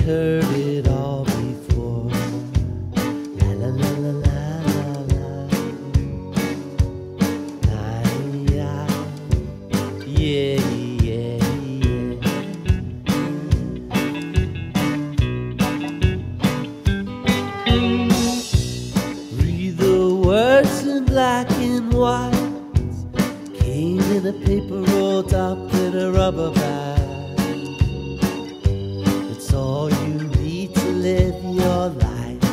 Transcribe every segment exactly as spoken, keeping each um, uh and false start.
heard it all before. La la la la la la la. Yeah, yeah, yeah, yeah. Read the words in black and white. Came in a paper rolled up in a rubber bag. It's all you need to live your life.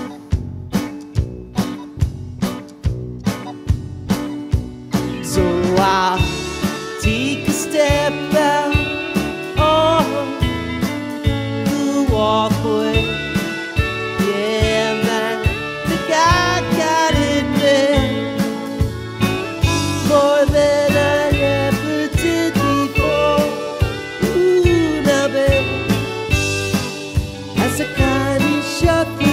So I'll take a step out on the walkway. Yeah, man, think I got it there more than I ever did before. Ooh, now baby, as I kindly shut the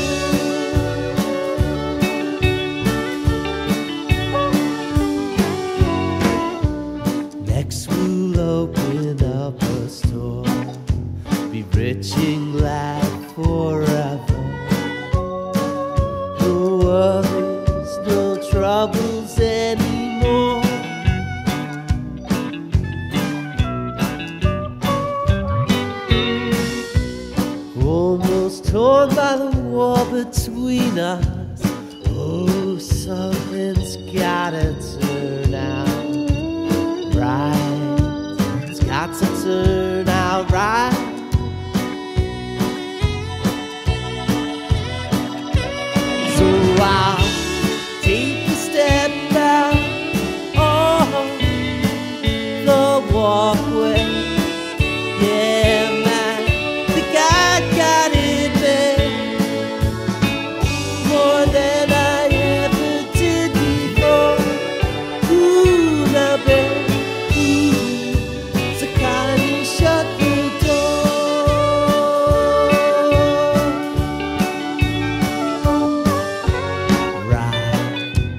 door. Next we'll open up a store, be rich and glad forever. No worries, no troubles anymore. Almost torn by the war between us. Oh, something's gotta turn out right. It's got to turn out right. So I'll take a step out on the walkway. Yeah, man, think I got it made more than I ever did before. Ooh, now babe, ooh, so kindly shut the door. Right.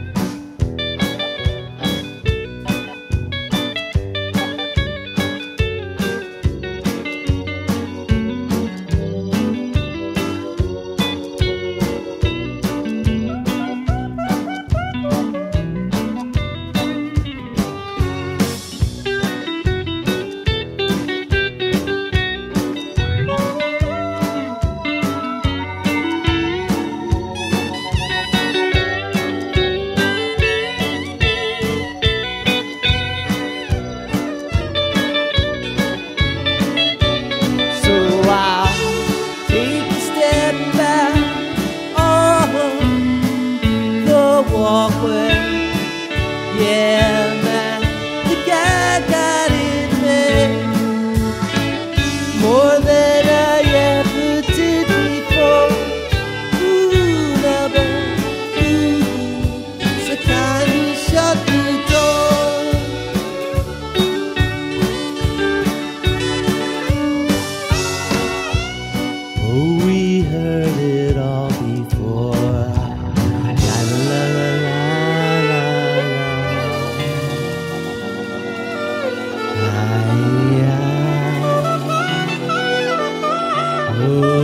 Walkway, yeah, man, think I got it made more than I ever did before. Ooh, now babe, ooh, so kindly shut the door. Oh, we heard it all before. La la la la la la. Ah, yeah. Oh.